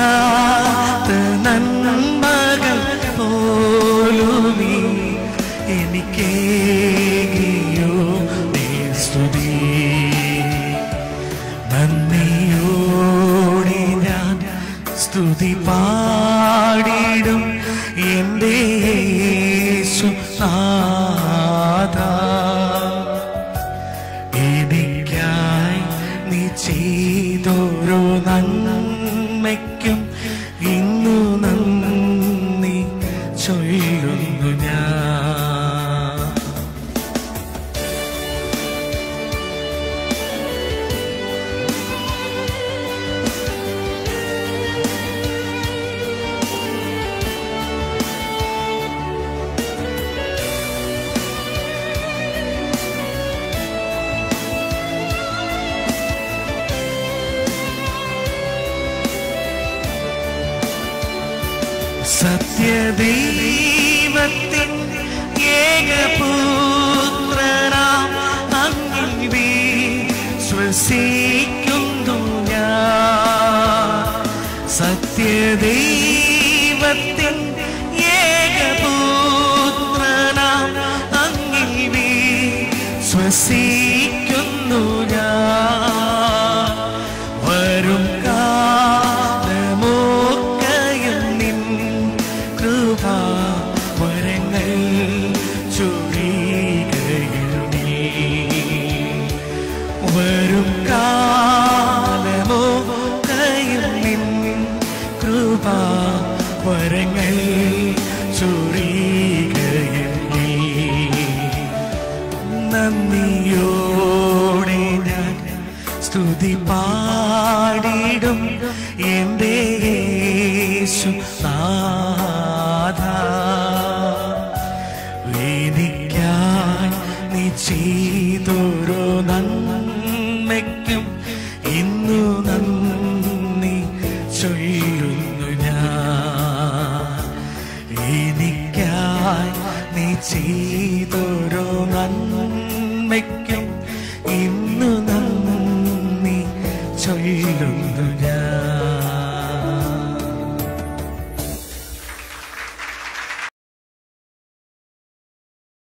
ഓർക്കാത്ത നന്മകൾ പോലുമീ എനിക്കേകിയോ നീ സ്തുതി. നന്ദിയോടെ ഞാൻ സ്തുതി പാടിടും എൻ്റെ യേശുനാഥാ. എനിക്കായി നീ ചെയ്തോരോ നന്മയ്ക്കും ഇന്നു നന്ദി ചൊല്ലുന്നു ഞാൻ. സത്യദൈവത്തിൻ ഏകപുത്രനാം അങ്ങിൽ വിശ്വസിക്കുന്നു ഞാൻ. സത്യദൈവത്തിൻ ഏകപുത്രനാം അങ്ങിൽ വിശ്വസിക്കുന്നു ഞാൻ. വരും വരങ്ങൾ ചൊരികയുമേ. വരും കാലമോ കയും കൃപ വരങ്ങൾ ചൊരികയുമേ. നന്ദിയോടെ ഞാൻ സ്തുതി പാടിടും എൻ്റെ യേശുനാഥാ. എനിക്കായി നീ ചെയ്തോരോ നന്മയ്ക്കും ഇന്നു നന്ദി ചൊല്ലുന്നു ഞാൻ. എനിക്കായി നീ ചെയ്തോരോ നന്മയ്ക്കും ഇന്നു നന്ദി ചൊല്ലുന്നു ഞാൻ.